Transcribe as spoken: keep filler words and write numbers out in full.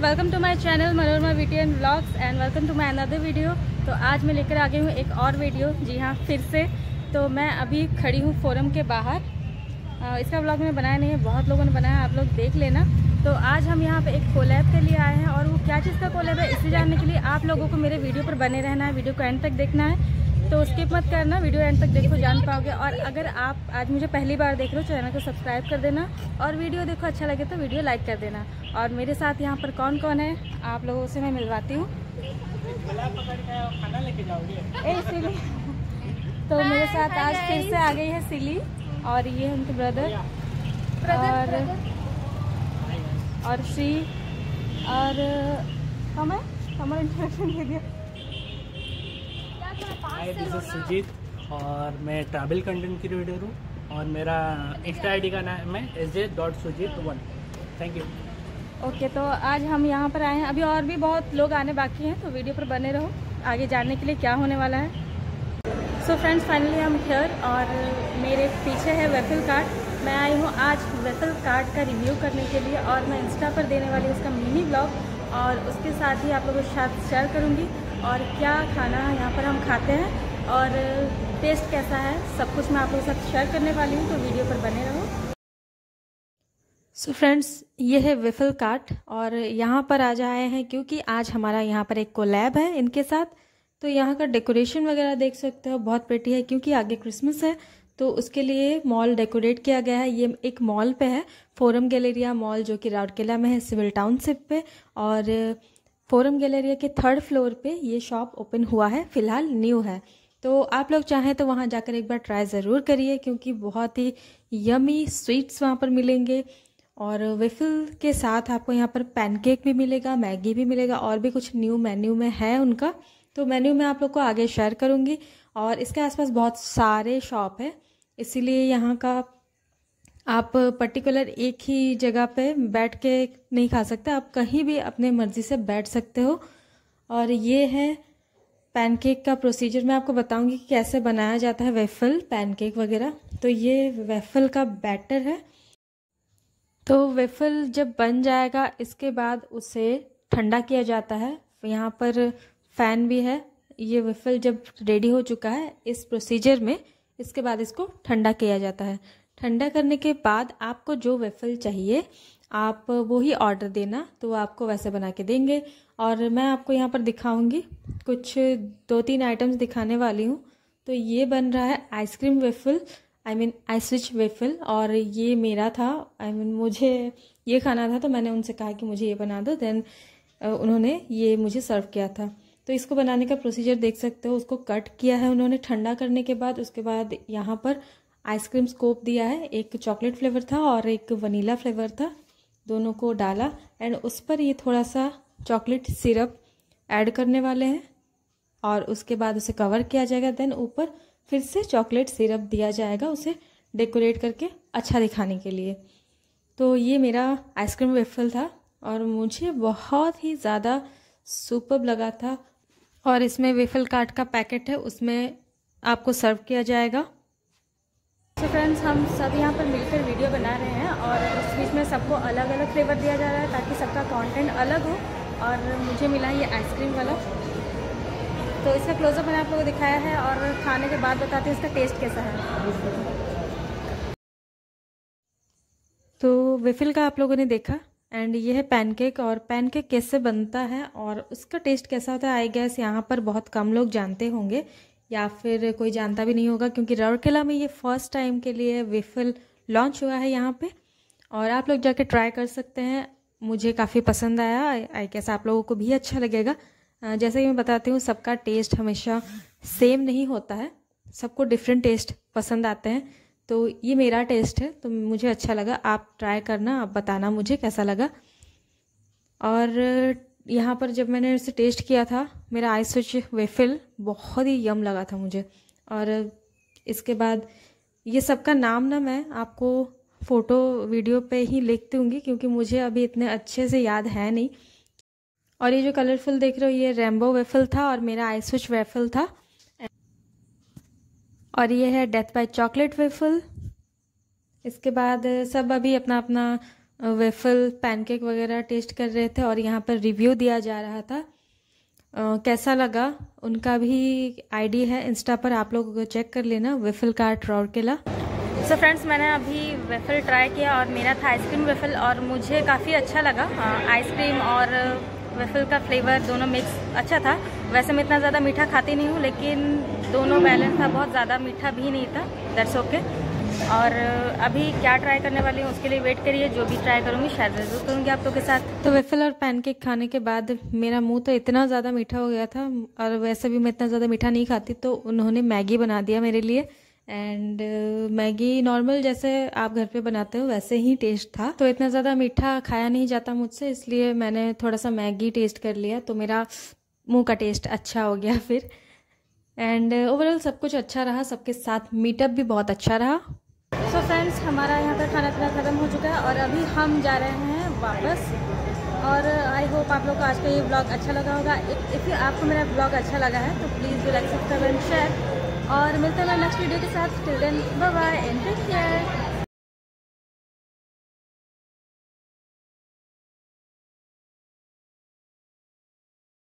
Welcome to my channel Manorama beauty and vlogs and welcome to my another video. तो आज मैं लेकर आ गई हूँ एक और वीडियो। जी हाँ, फिर से। तो मैं अभी खड़ी हूँ फोरम के बाहर। इसका व्लॉग मैंने बनाया नहीं है, बहुत लोगों ने बनाया, आप लोग देख लेना। तो आज हम यहाँ पे एक कोलैब के लिए आए हैं और वो क्या चीज़ का कोलैब है इसे जानने के लिए आप लोगों को मेरे वीडियो पर बने रहना है, वीडियो को एंड तक देखना है। तो स्किप मत करना, वीडियो एंड तक देखो, जान पाओगे। और अगर आप आज मुझे पहली बार देख रहे हो, चैनल को सब्सक्राइब कर देना और वीडियो देखो अच्छा लगे तो वीडियो लाइक कर देना। और मेरे साथ यहाँ पर कौन कौन है आप लोगों से मैं मिलवाती हूँ। खाना लेके जाओगे? इसीलिए तो मेरे साथ आज फिर से आ गई है सिली और ये है उनके ब्रदर और और श्री और हम है हमारा इंट्रोडक्शन दे दिया। हाय, दिस इज सुजीत और मैं ट्रैवल कंटेंट क्रिएटर हूँ और मेरा इंस्टा आईडी का नाम है S J dot Sujit one. Thank you. Okay, तो आज हम यहाँ पर आए हैं, अभी और भी बहुत लोग आने बाकी हैं, तो वीडियो पर बने रहो आगे जानने के लिए क्या होने वाला है। सो फ्रेंड्स, फाइनली हम हियर और मेरे पीछे है वेफल कार्ट। मैं आई हूँ आज वेफल कार्ट का रिव्यू करने के लिए और मैं इंस्टा पर देने वाली हूँ उसका मिनी ब्लॉग और उसके साथ ही आप लोगों के साथ शेयर करूँगी और क्या खाना यहाँ पर हम खाते हैं और टेस्ट कैसा है, सब कुछ मैं आप लोगों के साथ शेयर करने वाली हूँ, तो वीडियो पर बने रहो। सो so फ्रेंड्स, ये है वेफल कार्ट और यहाँ पर आज आए हैं क्योंकि आज हमारा यहाँ पर एक कोलैब है इनके साथ। तो यहाँ का डेकोरेशन वगैरह देख सकते हो, बहुत प्रिटी है क्योंकि आगे क्रिसमस है तो उसके लिए मॉल डेकोरेट किया गया है। ये एक मॉल पे है, फोरम गैलेरिया मॉल, जो कि राउरकेला में है, सिविल टाउनशिप पे। और फोरम गैलेरिया के थर्ड फ्लोर पे ये शॉप ओपन हुआ है, फिलहाल न्यू है। तो आप लोग चाहें तो वहाँ जाकर एक बार ट्राई ज़रूर करिए क्योंकि बहुत ही यमी स्वीट्स वहाँ पर मिलेंगे और वेफल के साथ आपको यहाँ पर पैनकेक भी मिलेगा, मैगी भी मिलेगा और भी कुछ न्यू मेन्यू में है उनका। तो मेन्यू मैं आप लोग को आगे शेयर करूँगी और इसके आसपास बहुत सारे शॉप है, इसीलिए यहाँ का आप पर्टिकुलर एक ही जगह पे बैठ के नहीं खा सकते, आप कहीं भी अपने मर्जी से बैठ सकते हो। और ये है पैनकेक का प्रोसीजर, मैं आपको बताऊंगी कि कैसे बनाया जाता है वेफल पैनकेक वगैरह। तो ये वेफल का बैटर है। तो वेफल जब बन जाएगा इसके बाद उसे ठंडा किया जाता है। यहाँ पर फैन भी है। ये वेफल जब रेडी हो चुका है इस प्रोसीजर में, इसके बाद इसको ठंडा किया जाता है। ठंडा करने के बाद आपको जो वेफल चाहिए आप वो ही ऑर्डर देना, तो वो आपको वैसे बना के देंगे। और मैं आपको यहाँ पर दिखाऊंगी, कुछ दो तीन आइटम्स दिखाने वाली हूँ। तो ये बन रहा है ice cream waffle, I mean ice rich waffle, और ये मेरा था, आई I मीन mean, मुझे ये खाना था तो मैंने उनसे कहा कि मुझे ये बना दो, देन उन्होंने ये मुझे सर्व किया था। तो इसको बनाने का प्रोसीजर देख सकते हो, उसको कट किया है उन्होंने ठंडा करने के बाद। उसके बाद यहाँ पर आइसक्रीम स्कोप दिया है, एक चॉकलेट फ्लेवर था और एक वनीला फ्लेवर था, दोनों को डाला एंड उस पर ये थोड़ा सा चॉकलेट सिरप ऐड करने वाले हैं और उसके बाद उसे कवर किया जाएगा। देन ऊपर फिर से चॉकलेट सिरप दिया जाएगा उसे डेकोरेट करके अच्छा दिखाने के लिए। तो ये मेरा आइसक्रीम वेफल था और मुझे बहुत ही ज़्यादा सुपर्ब लगा था। और इसमें वेफल कार्ट का पैकेट है, उसमें आपको सर्व किया जाएगा। तो फ्रेंड्स, हम सब यहाँ पर मिलकर वीडियो बना रहे हैं और इस बीच में सबको अलग अलग फ्लेवर दिया जा रहा है ताकि सबका कंटेंट अलग हो। और मुझे मिला ये आइसक्रीम वाला, तो इसका क्लोजअप मैंने आप लोगों को दिखाया है और खाने के बाद बताते हैं इसका टेस्ट कैसा है। तो वेफल का आप लोगों ने देखा एंड ये है पैनकेक, और पैनकेक कैसे बनता है और उसका टेस्ट कैसा होता है आई गेस यहाँ पर बहुत कम लोग जानते होंगे या फिर कोई जानता भी नहीं होगा क्योंकि राउरकेला में ये फर्स्ट टाइम के लिए वेफल लॉन्च हुआ है यहाँ पे। और आप लोग जाके ट्राई कर सकते हैं, मुझे काफ़ी पसंद आया, आई गेस आप लोगों को भी अच्छा लगेगा। जैसे कि मैं बताती हूँ, सबका टेस्ट हमेशा सेम नहीं होता है, सबको डिफरेंट टेस्ट पसंद आते हैं। तो ये मेरा टेस्ट है तो मुझे अच्छा लगा, आप ट्राई करना, आप बताना मुझे कैसा लगा। और यहाँ पर जब मैंने इसे टेस्ट किया था, मेरा आइस रिच वेफल बहुत ही यम लगा था मुझे। और इसके बाद ये सबका नाम ना मैं आपको फ़ोटो वीडियो पे ही लिख दूँगी क्योंकि मुझे अभी इतने अच्छे से याद है नहीं। और ये जो कलरफुल देख रहे हो ये रेनबो वेफल था और मेरा आइस रिच वेफल था। और ये है डेथ बाय चॉकलेट वेफल। इसके बाद सब अभी अपना अपना वेफल पैनकेक वगैरह टेस्ट कर रहे थे और यहाँ पर रिव्यू दिया जा रहा था। uh, कैसा लगा उनका भी आईडी है इंस्टा पर, आप लोग चेक कर लेना, waffle cart Rourkela. So friends, मैंने अभी वेफल ट्राई किया और मेरा था आइसक्रीम वेफल और मुझे काफ़ी अच्छा लगा। आइसक्रीम और वेफल का फ्लेवर दोनों मिक्स अच्छा था। वैसे मैं इतना ज़्यादा मीठा खाती नहीं हूँ, लेकिन दोनों बैलेंस था, बहुत ज़्यादा मीठा भी नहीं था, दैट्स ओके। और अभी क्या ट्राई करने वाली हूँ उसके लिए वेट करिए, जो भी ट्राई करूँगी शायद ज़रूर करूँगी आप लोगों के साथ। तो वेफल और पैनकेक खाने के बाद मेरा मुंह तो इतना ज़्यादा मीठा हो गया था, और वैसे भी मैं इतना ज़्यादा मीठा नहीं खाती, तो उन्होंने मैगी बना दिया मेरे लिए। एंड मैगी नॉर्मल जैसे आप घर पे बनाते हो वैसे ही टेस्ट था, तो इतना ज़्यादा मीठा खाया नहीं जाता मुझसे, इसलिए मैंने थोड़ा सा मैगी टेस्ट कर लिया, तो मेरा मुंह का टेस्ट अच्छा हो गया फिर। एंड ओवरऑल सब कुछ अच्छा रहा, सबके साथ मीटअप भी बहुत अच्छा रहा। सो so फ्रेंड्स, हमारा यहाँ पर खाना पीना ख़त्म हो चुका है और अभी हम जा रहे हैं वापस। और आई होप आप लोग को आज का ये ब्लॉग अच्छा लगा होगा। इफ़ आपको मेरा ब्लॉग अच्छा लगा है तो please do like, subscribe and share, और मिलते हैं नेक्स्ट वीडियो के साथ। Till then bye bye and take care.